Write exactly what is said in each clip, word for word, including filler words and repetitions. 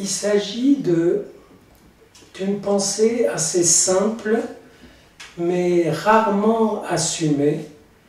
il s'agit de d'une pensée assez simple, mais rarement assumée,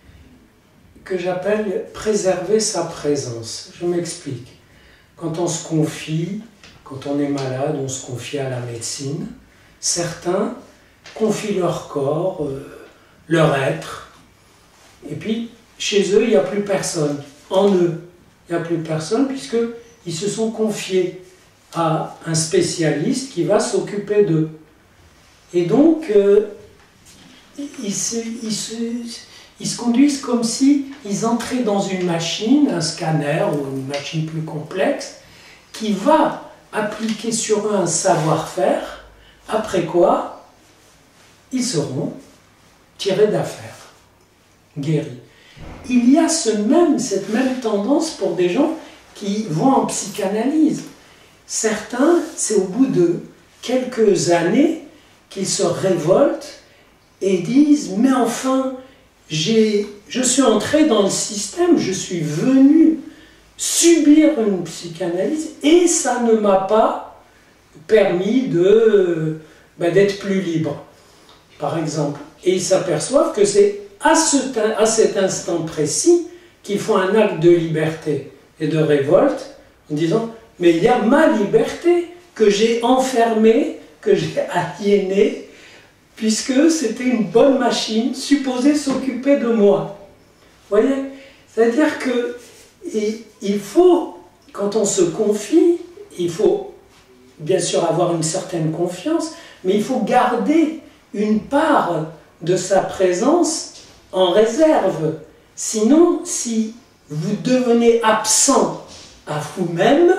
que j'appelle préserver sa présence. Je m'explique. Quand on se confie, quand on est malade, on se confie à la médecine. Certains confient leur corps, euh, leur être, et puis chez eux, il n'y a plus personne. En eux, il n'y a plus personne puisqu'ils se sont confiés à un spécialiste qui va s'occuper d'eux. Et donc, euh, ils, se, ils, se, ils se conduisent comme s'ils entraient dans une machine, un scanner ou une machine plus complexe, qui va appliquer sur eux un savoir-faire, après quoi ils seront tirés d'affaire, guéris. Il y a ce même, cette même tendance pour des gens qui vont en psychanalyse. Certains, c'est au bout de quelques années qu'ils se révoltent et disent « Mais enfin, j'ai, je suis entré dans le système, je suis venu subir une psychanalyse et ça ne m'a pas permis de, ben, d'être plus libre. » Par exemple. Et ils s'aperçoivent que c'est à, ce, à cet instant précis qu'ils font un acte de liberté et de révolte en disant « Mais il y a ma liberté que j'ai enfermée, que j'ai aliénée, puisque c'était une bonne machine supposée s'occuper de moi. » Vous voyez? C'est-à-dire que il faut, quand on se confie, il faut bien sûr avoir une certaine confiance, mais il faut garder une part de sa présence en réserve. Sinon, si vous devenez absent à vous-même,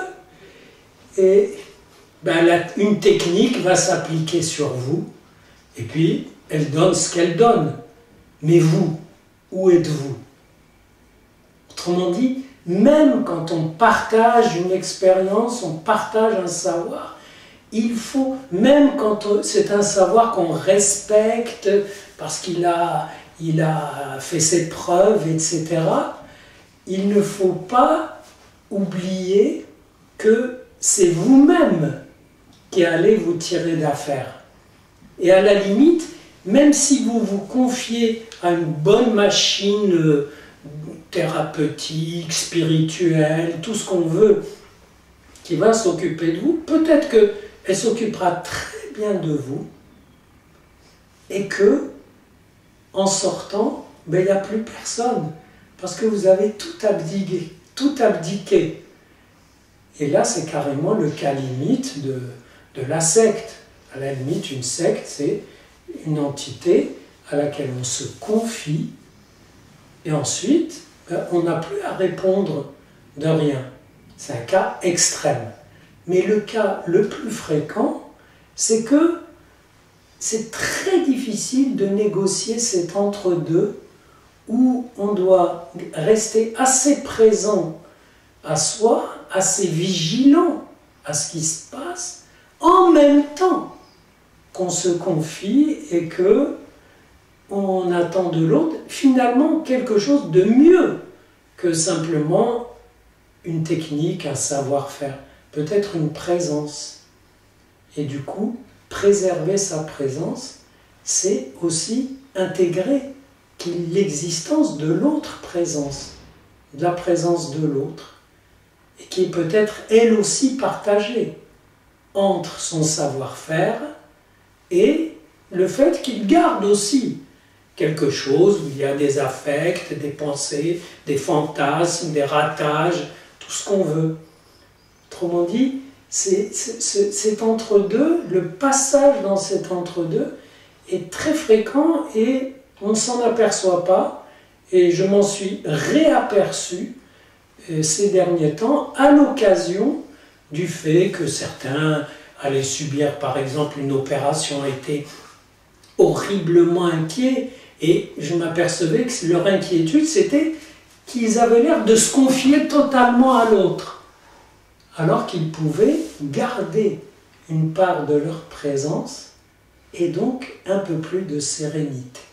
et ben, la, une technique va s'appliquer sur vous, et puis elle donne ce qu'elle donne. Mais vous, où êtes-vous? Autrement dit, même quand on partage une expérience, on partage un savoir, il faut, même quand c'est un savoir qu'on respecte parce qu'il a, il a fait ses preuves, et cetera, il ne faut pas oublier que c'est vous-même qui allez vous tirer d'affaire. Et à la limite, même si vous vous confiez à une bonne machine thérapeutique, spirituelle, tout ce qu'on veut, qui va s'occuper de vous, peut-être qu'elle s'occupera très bien de vous, et que, en sortant, ben, il n'y a plus personne, parce que vous avez tout abdiqué, tout abdiqué. Et là, c'est carrément le cas limite de, de la secte. À la limite, une secte, c'est une entité à laquelle on se confie, et ensuite, ben, on n'a plus à répondre de rien. C'est un cas extrême. Mais le cas le plus fréquent, c'est que c'est très difficile de négocier cet entre-deux où on doit rester assez présent à soi, assez vigilant à ce qui se passe, en même temps qu'on se confie et que on attend de l'autre finalement quelque chose de mieux que simplement une technique, un savoir-faire, peut-être une présence. Et du coup, préserver sa présence, c'est aussi intégrer l'existence de l'autre présence, de la présence de l'autre, et qui est peut-être elle aussi partagée entre son savoir-faire et le fait qu'il garde aussi quelque chose où il y a des affects, des pensées, des fantasmes, des ratages, tout ce qu'on veut. Autrement dit, c'est, c'est, cet entre-deux, le passage dans cet entre-deux est très fréquent et on ne s'en aperçoit pas. Et je m'en suis réaperçu euh, ces derniers temps à l'occasion du fait que certains allaient subir par exemple une opération, étaient horriblement inquiets, et je m'apercevais que leur inquiétude c'était qu'ils avaient l'air de se confier totalement à l'autre, alors qu'ils pouvaient garder une part de leur présence et donc un peu plus de sérénité.